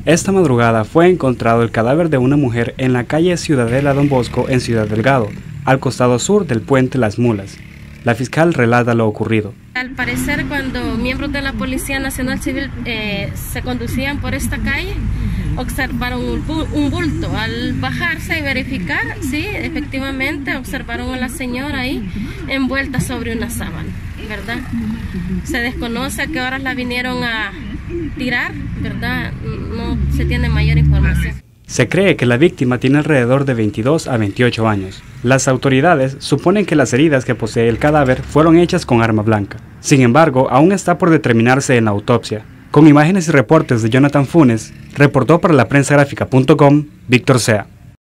Esta madrugada fue encontrado el cadáver de una mujer en la calle Ciudadela Don Bosco en Ciudad Delgado, al costado sur del puente Las Mulas. La fiscal relata lo ocurrido. Al parecer, cuando miembros de la Policía Nacional Civil se conducían por esta calle, observaron un bulto. Al bajarse y verificar, sí, efectivamente observaron a la señora ahí envuelta sobre una sábana, ¿verdad? Se desconoce a qué horas la vinieron a tirar, ¿verdad? No se tiene mayor información. Se cree que la víctima tiene alrededor de 22 a 28 años. Las autoridades suponen que las heridas que posee el cadáver fueron hechas con arma blanca. Sin embargo, aún está por determinarse en la autopsia. Con imágenes y reportes de Jonathan Funes, reportó para la prensagráfica.com, Víctor Sea.